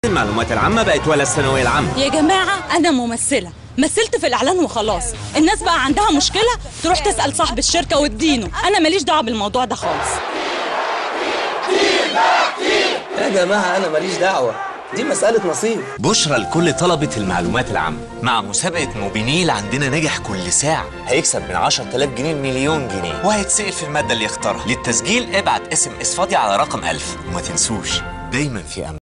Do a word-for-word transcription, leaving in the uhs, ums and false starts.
المعلومات العامة بقت ولا الثانوية العامة. يا جماعة أنا ممثلة، مثلت في الإعلان وخلاص. الناس بقى عندها مشكلة تروح تسأل صاحب الشركة وتدينه، أنا ماليش دعوة بالموضوع ده خالص. يا جماعة أنا ماليش دعوة، دي مسألة نصيب. بشرى لكل طلبة المعلومات العامة، مع مسابقة موبينيل عندنا ناجح كل ساعة هيكسب من عشرة آلاف جنيه لمليون جنيه، وهيتسأل في المادة اللي يختارها. للتسجيل ابعت اس ام اس فاضي على رقم ألف، وما تنسوش دايما في أمان.